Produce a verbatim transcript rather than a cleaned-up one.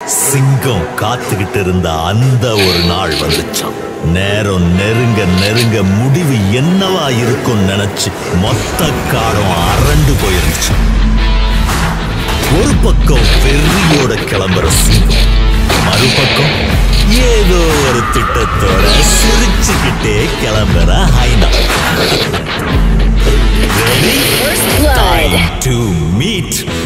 சிங்கம் காத்துக்கிட்டு இருந்த அந்த ஒரு நாள் வந்துச்சான். நேரம் நெருங்க நெருங்க முடிவு என்னவா இருக்கும் நினைச்சு மொத்த காலம் அரண்டு போயிருந்துச்சு. ஒரு பக்கம் வெறியோட கிளம்புற சிங்கம், மறுபக்கம் ஏதோ ஒரு திட்டத்தோட சிரிச்சுக்கிட்டே கிளம்புற ஹைனா. Ready? Time to meet.